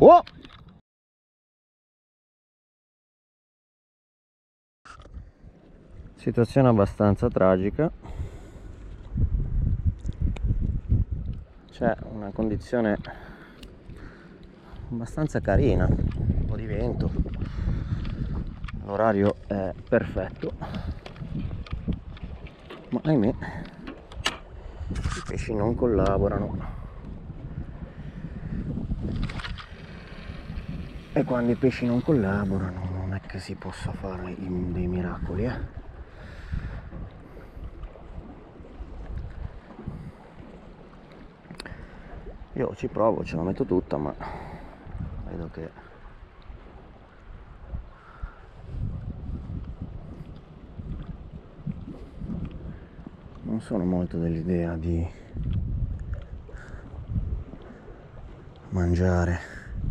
Oh! Situazione abbastanza tragica. C'è una condizione abbastanza carina, un po' di vento, l'orario è perfetto, ma ahimè i pesci non collaborano, e quando i pesci non collaborano non è che si possa fare dei miracoli, Io ci provo, ce la metto tutta, ma vedo che non sono molto dell'idea di mangiare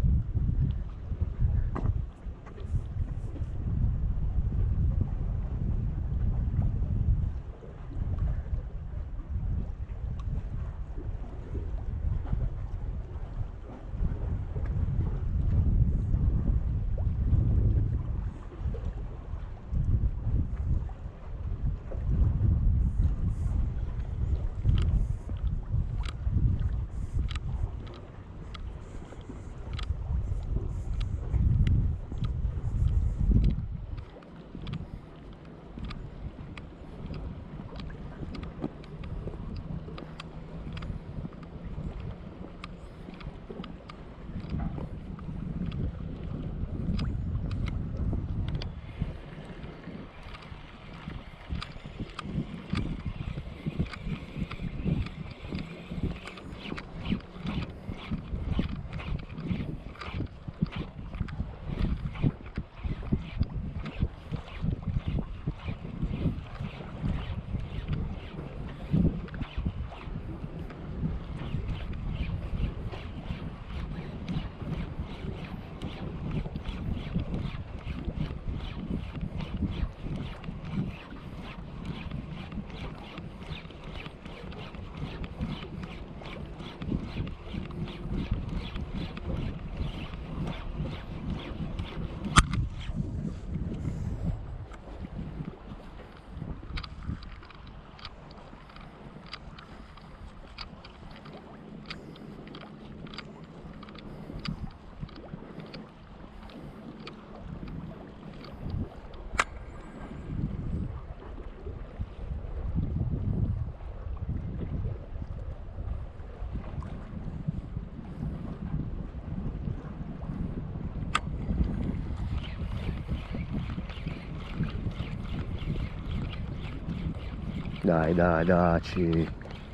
Dai, dacci.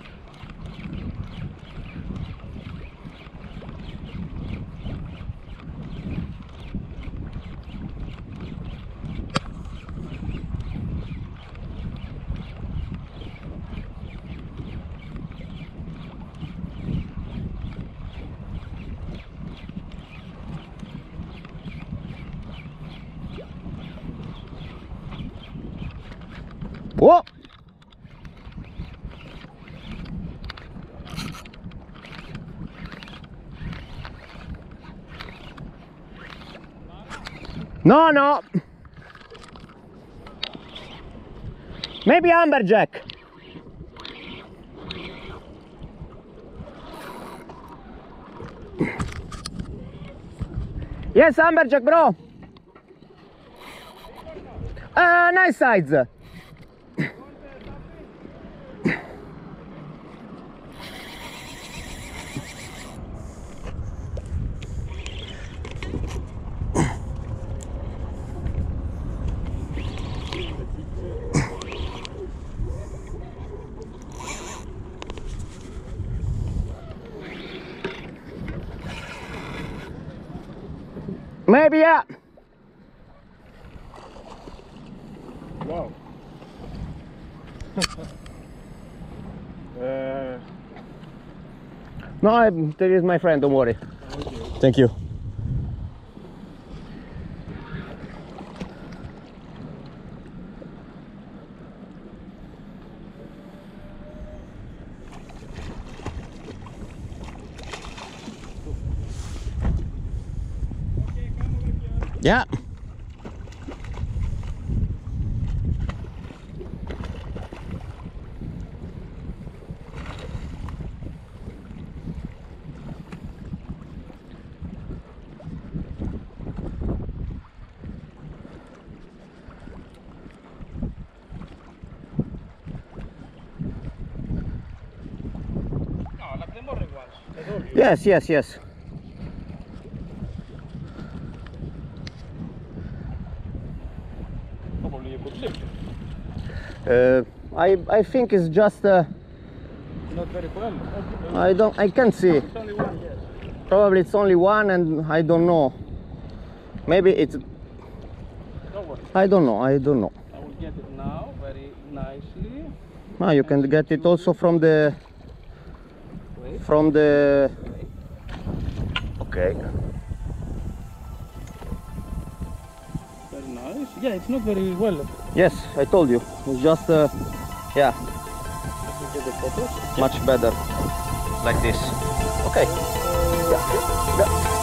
Oh! No! Maybe amberjack. Yes, amberjack, bro. Nice size. Maybe, yeah. Wow. No, there is my friend, don't worry. Okay. Thank you. Yeah. Yes, yes, yes. Probably you could lift it. I think it's just Not very well. I can't see. It's only one, yes. Probably it's only one, and I don't know. Maybe it's. Don't worry. I don't know. I don't know. I will get it now very nicely. Ah, you can get it also from the. Wait. From the. Okay. Very nice. Yeah, it's not very well. Yes, I told you. It's just yeah, Let me get the photos. much better like this. Okay. Yeah.